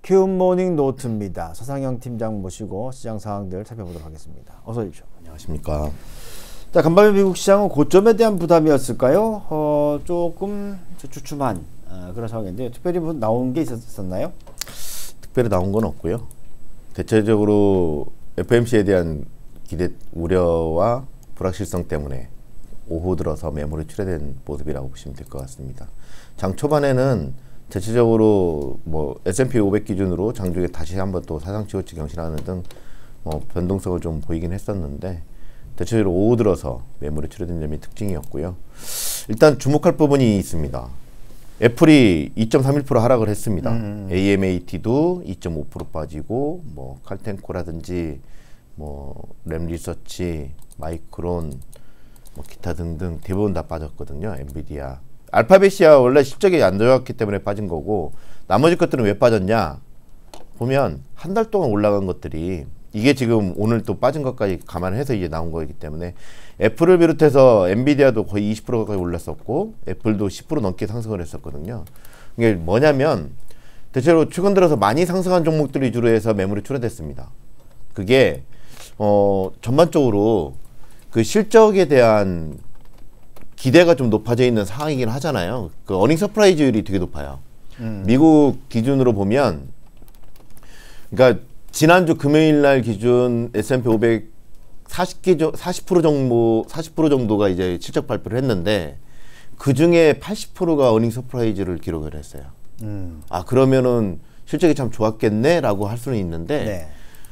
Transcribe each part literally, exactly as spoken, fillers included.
굿모닝 노트입니다. 서상영 팀장 모시고 시장 상황들 살펴보도록 하겠습니다. 어서 오십시오. 안녕하십니까. 자, 간밤에 미국 시장은 고점에 대한 부담이었을까요? 어, 조금 주춤한 어, 그런 상황인데 특별히 뭐 나온 게 있었나요? 특별히 나온 건 없고요. 대체적으로 에프오엠씨에 대한 기대 우려와 불확실성 때문에 오후 들어서 매물이 출회된 모습이라고 보시면 될 것 같습니다. 장 초반에는 대체적으로 뭐 에스 앤 피 오백 기준으로 장중에 다시 한번 또 사상 최고치 경신하는 등 뭐 변동성을 좀 보이긴 했었는데 대체적으로 오후 들어서 매물이 출회된 점이 특징이었고요. 일단 주목할 부분이 있습니다. 애플이 이 점 삼일 퍼센트 하락을 했습니다. 음. 에이엠에이티도 이 점 오 퍼센트 빠지고 뭐 칼텐코라든지 뭐 램리서치, 마이크론, 뭐 기타 등등 대부분 다 빠졌거든요. 엔비디아, 알파벳이야 원래 실적이 안 좋았기 때문에 빠진 거고 나머지 것들은 왜 빠졌냐 보면 한 달 동안 올라간 것들이 이게 지금 오늘 또 빠진 것까지 감안해서 이제 나온 거이기 때문에 애플을 비롯해서 엔비디아도 거의 이십 퍼센트 가까이 올랐었고 애플도 십 퍼센트 넘게 상승을 했었거든요. 이게 뭐냐면 대체로 최근 들어서 많이 상승한 종목들 위주로 해서 매물이 출회됐습니다. 그게 어 전반적으로 그 실적에 대한 기대가 좀 높아져 있는 상황이긴 하잖아요. 그 어닝 서프라이즈율이 되게 높아요. 음. 미국 기준으로 보면 그러니까 지난주 금요일 날 기준 에스 앤 피 오백 사십 기, 사십 퍼센트 정도, 사십 퍼센트 정도가 이제 실적 발표를 했는데 그 중에 팔십 퍼센트가 어닝 서프라이즈를 기록을 했어요. 음. 아, 그러면은 실적이 참 좋았겠네 라고 할 수는 있는데 네.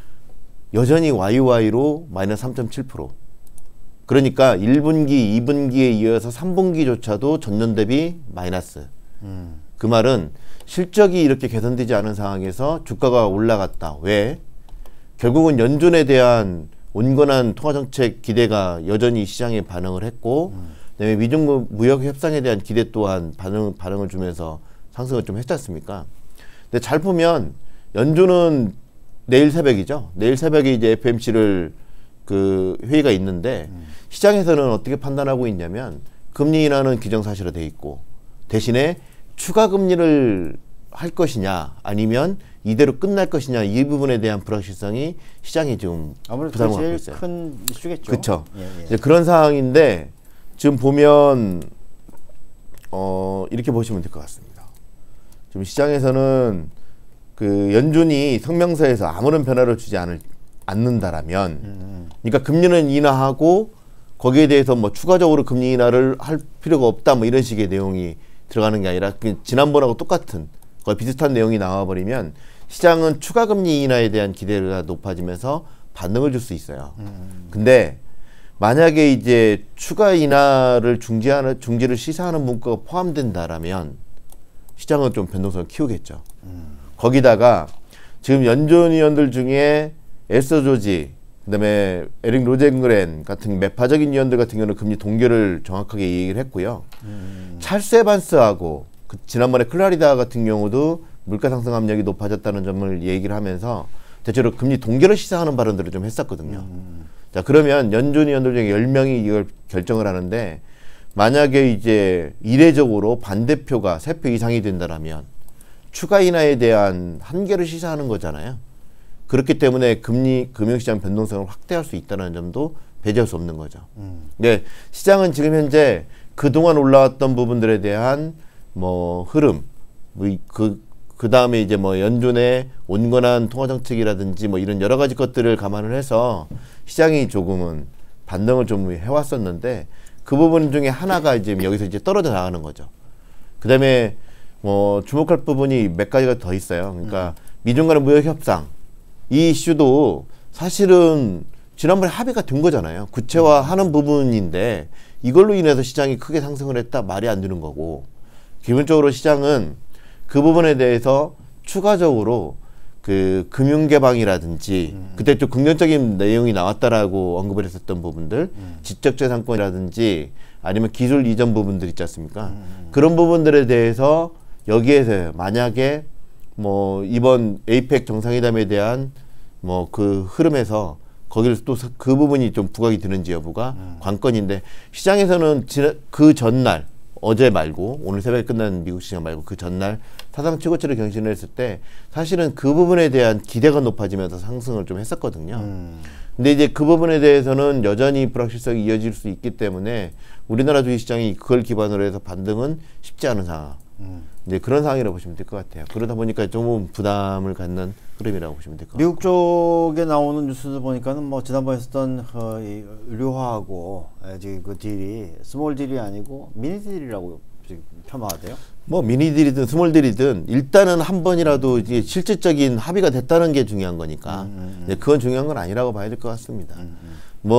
여전히 와이오와이로 마이너스 삼 점 칠 퍼센트. 그러니까 일 분기, 이 분기에 이어서 삼 분기조차도 전년 대비 마이너스. 음. 그 말은 실적이 이렇게 개선되지 않은 상황에서 주가가 올라갔다. 왜? 결국은 연준에 대한 온건한 통화정책 기대가 여전히 시장에 반응을 했고 음. 그다음에 미중 무역 협상에 대한 기대 또한 반응, 반응을 주면서 상승을 좀 했지 않습니까? 근데 잘 보면 연준은 내일 새벽이죠. 내일 새벽에 이제 에프오엠씨를 그 회의가 있는데 음. 시장에서는 어떻게 판단하고 있냐면 금리 인하는 기정사실화 돼 있고 대신에 추가 금리를 할 것이냐 아니면 이대로 끝날 것이냐 이 부분에 대한 불확실성이 시장이 지금 부담을 갖고 있어요. 큰 이슈겠죠. 그렇죠. 예, 예. 이제 그런 상황인데 지금 보면 어 이렇게 보시면 될 것 같습니다. 지금 시장에서는 그 연준이 성명서에서 아무런 변화를 주지 않을 않는다라면, 음. 그러니까 금리는 인하하고 거기에 대해서 뭐 추가적으로 금리 인하를 할 필요가 없다 뭐 이런 식의 내용이 들어가는 게 아니라 지난번하고 똑같은 거의 비슷한 내용이 나와버리면 시장은 추가 금리 인하에 대한 기대가 높아지면서 반등을 줄 수 있어요. 음. 근데 만약에 이제 추가 인하를 중지하는 중지를 시사하는 문구가 포함된다라면 시장은 좀 변동성을 키우겠죠. 음. 거기다가 지금 연준위원들 중에 에스더 조지, 그다음에 에릭 로젠그렌 같은 매파적인 위원들 같은 경우는 금리 동결을 정확하게 얘기를 했고요. 음. 찰스 에반스하고 그 지난번에 클라리다 같은 경우도 물가 상승 압력이 높아졌다는 점을 얘기를 하면서 대체로 금리 동결을 시사하는 발언들을 좀 했었거든요. 음. 자, 그러면 연준 위원들 중에 열 명이 이걸 결정을 하는데 만약에 이제 이례적으로 반대표가 세 표 이상이 된다라면 추가 인하에 대한 한계를 시사하는 거잖아요. 그렇기 때문에 금리, 금융시장 변동성을 확대할 수 있다는 점도 배제할 수 없는 거죠. 음. 네, 시장은 지금 현재 그동안 올라왔던 부분들에 대한 뭐 흐름, 뭐 그, 그 다음에 이제 뭐 연준의 온건한 통화정책이라든지 뭐 이런 여러 가지 것들을 감안을 해서 시장이 조금은 반등을 좀 해왔었는데 그 부분 중에 하나가 이제 여기서 이제 떨어져 나가는 거죠. 그 다음에 뭐 주목할 부분이 몇 가지가 더 있어요. 그러니까 음. 미중 간의 무역 협상. 이 이슈도 사실은 지난번에 합의가 된 거잖아요. 구체화하는 부분인데 이걸로 인해서 시장이 크게 상승을 했다 말이 안 되는 거고 기본적으로 시장은 그 부분에 대해서 추가적으로 그 금융개방이라든지 음. 그때 좀 긍정적인 내용이 나왔다라고 언급을 했었던 부분들 음. 지적재산권이라든지 아니면 기술 이전 부분들 있지 않습니까? 음. 그런 부분들에 대해서 여기에서 만약에 뭐 이번 에이펙 정상회담에 대한 뭐 그 흐름에서 거기를 또 그 부분이 좀 부각이 되는지 여부가 음. 관건인데 시장에서는 그 전날 어제 말고 오늘 새벽에 끝난 미국 시장 말고 그 전날 사상 최고치를 경신을 했을 때 사실은 그 부분에 대한 기대가 높아지면서 상승을 좀 했었거든요. 음. 근데 이제 그 부분에 대해서는 여전히 불확실성이 이어질 수 있기 때문에 우리나라 주식시장이 그걸 기반으로 해서 반등은 쉽지 않은 상황. 음. 이제 그런 상황이라고 보시면 될 것 같아요. 그러다 보니까 좀 부담을 갖는 흐름이라고 보시면 될 것 같아요. 미국 쪽에 나오는 뉴스들 보니까는 뭐 지난번에 했었던 어, 이 의료화하고 지금 그 딜이 스몰 딜이 아니고 미니 딜이라고 지금 폄하하대요. 뭐 미니 딜이든 스몰 딜이든 일단은 한 번이라도 이제 실질적인 합의가 됐다는 게 중요한 거니까 음, 음, 음. 그건 중요한 건 아니라고 봐야 될 것 같습니다. 음, 음.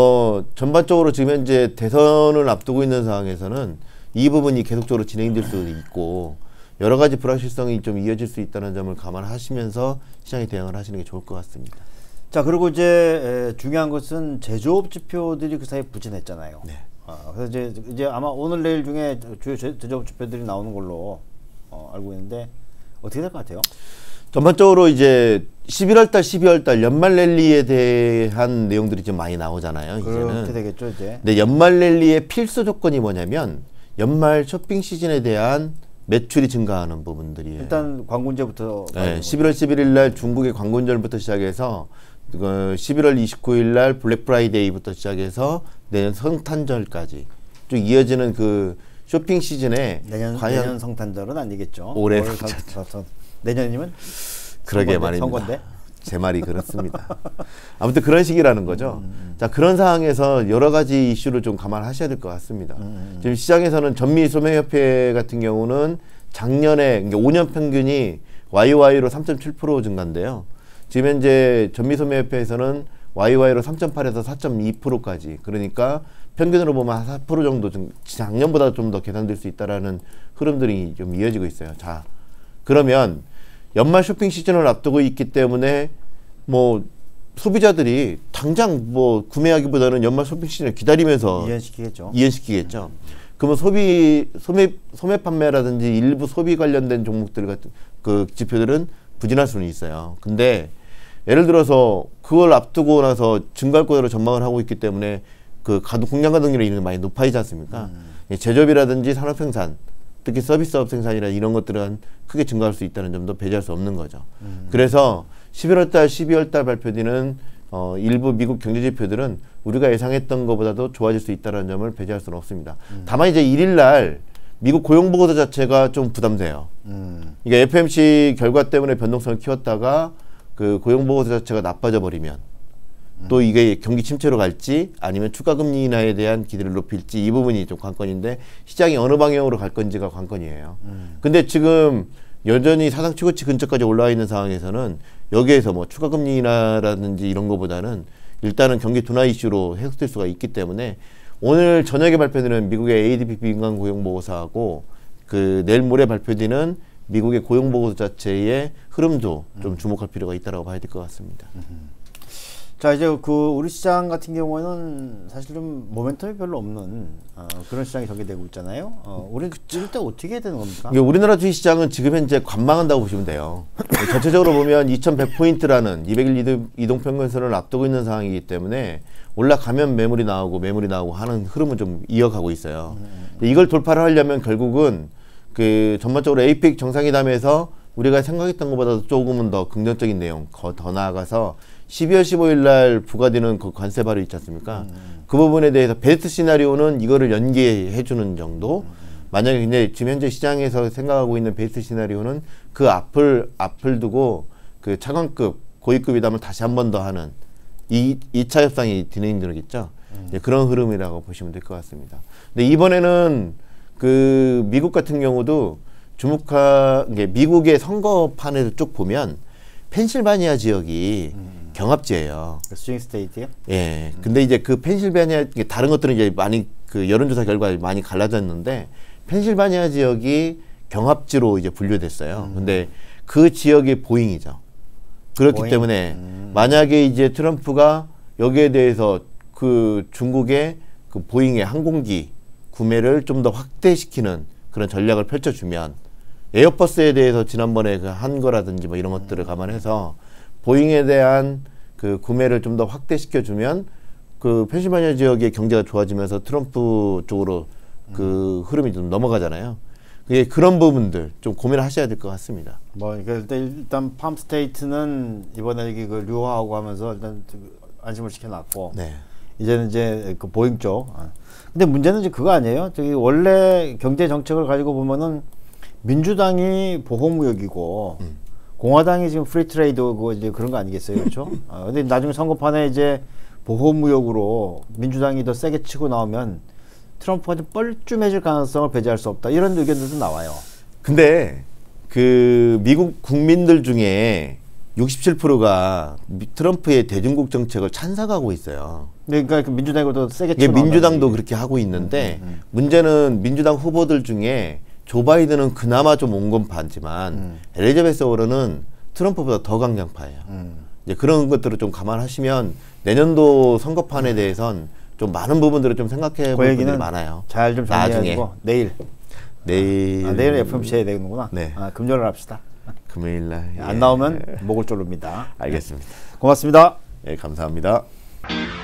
뭐 전반적으로 지금 현재 대선을 앞두고 있는 상황에서는 이 부분이 계속적으로 진행될 수도 있고 여러 가지 불확실성이 좀 이어질 수 있다는 점을 감안하시면서 시장에 대응을 하시는 게 좋을 것 같습니다. 자, 그리고 이제 에, 중요한 것은 제조업 지표들이 그 사이에 부진했잖아요. 네. 어, 그래서 이제, 이제 아마 오늘 내일 중에 주요 제조업 지표들이 나오는 걸로 어, 알고 있는데 어떻게 될 것 같아요? 전반적으로 이제 십일월 달, 십이월 달 연말 랠리에 대한 내용들이 좀 많이 나오잖아요. 그렇게 이제는. 되겠죠, 이제. 근데 연말 랠리의 필수 조건이 뭐냐면 연말 쇼핑 시즌에 대한 매출이 증가하는 부분들이에요. 일단 광군제부터. 네, 십일월 십일일 날 중국의 광군절부터 시작해서 그 십일월 이십구일 날 블랙 프라이데이부터 시작해서 내년 성탄절까지 쭉 이어지는 그 쇼핑 시즌에 내년, 과연 내년 성탄절은 아니겠죠. 올해 성탄절. 내년이면 그러게 선거인데, 말입니다. 선거인데? 제 말이 그렇습니다. 아무튼 그런 식이라는 거죠. 음, 음. 자, 그런 상황에서 여러 가지 이슈를 좀 감안하셔야 될 것 같습니다. 음, 음. 지금 시장에서는 전미소매협회 같은 경우는 작년에 그러니까 오 년 평균이 와이와이로 삼 점 칠 퍼센트 증가인데요. 지금 현재 전미소매협회에서는 와이와이로 삼 점 팔에서 사 점 이 퍼센트까지 그러니까 평균으로 보면 사 퍼센트 정도 좀 작년보다 좀 더 개선될 수 있다라는 흐름들이 좀 이어지고 있어요. 자, 그러면 연말 쇼핑 시즌을 앞두고 있기 때문에 뭐 소비자들이 당장 뭐 구매하기보다는 연말 쇼핑 시즌을 기다리면서 이행시키겠죠. 이행시키겠죠. 그러면 소비 소매 소매 판매라든지 일부 소비 관련된 종목들 같은 그 지표들은 부진할 수는 있어요. 근데 예를 들어서 그걸 앞두고 나서 증가할 거로 전망을 하고 있기 때문에 그 가동 공장 가동률이 이런 게 많이 높아지지 않습니까? 음. 제조업이라든지 산업 생산 특히 서비스업 생산이나 이런 것들은 크게 증가할 수 있다는 점도 배제할 수 없는 거죠. 음. 그래서 십일월 달, 십이월 달 발표되는 어, 일부 미국 경제 지표들은 우리가 예상했던 것보다도 좋아질 수 있다는 점을 배제할 수는 없습니다. 음. 다만 이제 일일 날 미국 고용 보고서 자체가 좀 부담돼요. 음. 이게 에프오엠씨 결과 때문에 변동성을 키웠다가 그 고용 보고서 자체가 나빠져 버리면 또 이게 경기 침체로 갈지 아니면 추가 금리 인하에 대한 기대를 높일지 이 부분이 좀 관건인데 시장이 어느 방향으로 갈 건지가 관건이에요. 음. 근데 지금 여전히 사상 최고치 근처까지 올라와 있는 상황에서는 여기에서 뭐 추가 금리 인하라든지 이런 거보다는 일단은 경기 둔화 이슈로 해석될 수가 있기 때문에 오늘 저녁에 발표되는 미국의 에이디피 민간 고용 보고서하고 그 내일 모레 발표되는 미국의 고용 보고서 자체의 흐름도 좀 주목할 필요가 있다고 봐야 될 것 같습니다. 음. 자, 이제 그 우리 시장 같은 경우에는 사실 좀 모멘텀이 별로 없는 어, 그런 시장이 전개되고 있잖아요. 어, 우리 이럴 때 어떻게 해야 되는 겁니까? 우리나라 주식시장은 지금 현재 관망한다고 보시면 돼요. 전체적으로 보면 이천백 포인트라는 이백 일 이동평균선을 앞두고 있는 상황이기 때문에 올라가면 매물이 나오고 매물이 나오고 하는 흐름은 좀 이어가고 있어요. 음. 이걸 돌파를 하려면 결국은 그 전반적으로 에이펙 정상회담에서 우리가 생각했던 것보다 조금은 더 긍정적인 내용, 더 나아가서 십이월 십오일 날 부과되는 그 관세 발효 있지 않습니까? 음. 그 부분에 대해서 베스트 시나리오는 이거를 연기해 주는 정도. 음. 만약에 근데 지금 현재 시장에서 생각하고 있는 베스트 시나리오는 그 앞을 앞을 두고 그 차관급, 고위급이담을 다시 한 번 더 하는 이 이 차 협상이 진행되겠죠. 음. 네, 그런 흐름이라고 보시면 될 것 같습니다. 근데 이번에는 그 미국 같은 경우도 주목한 게 미국의 선거판을 쭉 보면 펜실바니아 지역이 음. 경합지예요. 스윙 스테이트요? 예. 음. 근데 이제 그 펜실바니아 다른 것들은 이제 많이 그 여론조사 결과 많이 갈라졌는데 펜실바니아 지역이 경합지로 이제 분류됐어요. 음. 근데 그 지역이 보잉이죠. 그렇기 보잉? 때문에 음. 만약에 이제 트럼프가 여기에 대해서 그 중국의 그 보잉의 항공기 구매를 좀 더 확대시키는 그런 전략을 펼쳐주면 에어버스에 대해서 지난번에 그 한 거라든지 뭐 이런 것들을 감안해서 보잉에 대한 그 구매를 좀 더 확대시켜 주면 그 펜실바니아 지역의 경제가 좋아지면서 트럼프 쪽으로 그 흐름이 좀 넘어가잖아요. 그게 그런 부분들 좀 고민을 하셔야 될 것 같습니다. 뭐 일단 일단 팜스테이트는 이번에 여기 그 류화하고 하면서 일단 안심을 시켜놨고 네. 이제는 이제 그 보잉 쪽. 근데 문제는 이제 그거 아니에요? 저기 원래 경제 정책을 가지고 보면은 민주당이 보호무역이고 음. 공화당이 지금 프리트레이드고 이제 그런 거 아니겠어요, 그렇죠? 아, 근데 나중에 선거판에 이제 보호무역으로 민주당이 더 세게 치고 나오면 트럼프가 좀 뻘쭘해질 가능성을 배제할 수 없다. 이런 의견들도 나와요. 근데 그 미국 국민들 중에 육십칠 퍼센트가 트럼프의 대중국 정책을 찬성하고 있어요. 네, 그러니까 민주당이 더 세게 치고 민주당도 얘기. 그렇게 하고 있는데 음, 음, 음. 문제는 민주당 후보들 중에 조 바이든은 그나마 좀 온건파지만 음. 엘리자베스 워런은 트럼프보다 더 강경파예요. 음. 이제 그런 것들을 좀 감안하시면 내년도 선거판에 대해선 좀 많은 부분들을 좀 생각해 볼 부분들이 많아요. 잘 좀 정리하고 내일 내일 아, 내일 에프엠씨 해야 되는구나. 네. 아, 금요일 합시다. 금요일날 안 예. 나오면 목을 졸릅니다. 알겠습니다. 고맙습니다. 예, 감사합니다.